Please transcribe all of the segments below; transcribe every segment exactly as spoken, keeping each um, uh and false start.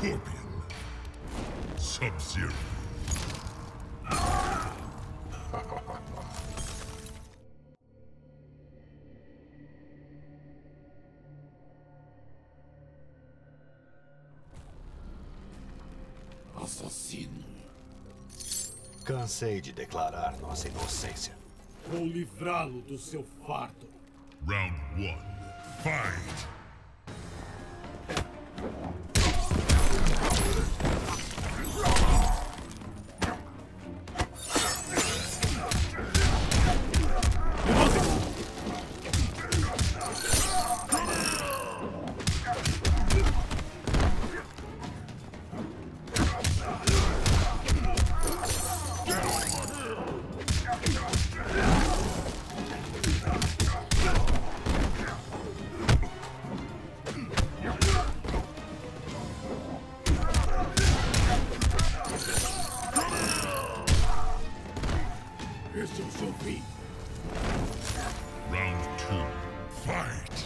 Scorpion. Sub-Zero. Assassino. Cansei de declarar nossa inocência. Vou livrá-lo do seu fardo. Round one. Fight! Este é o seu fim. Round two. Fight!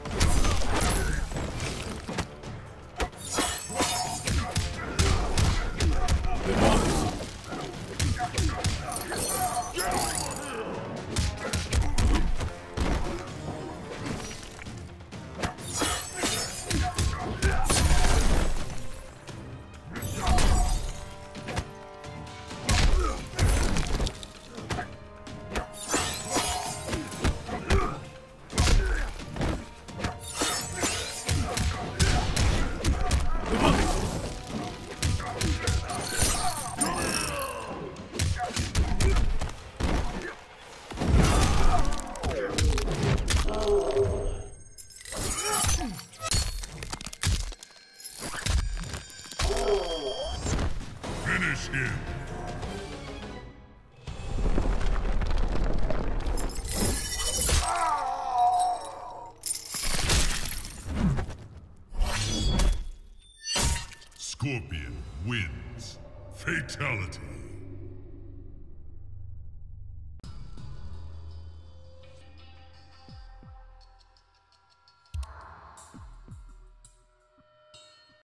Finish him! Scorpion wins. Fatality.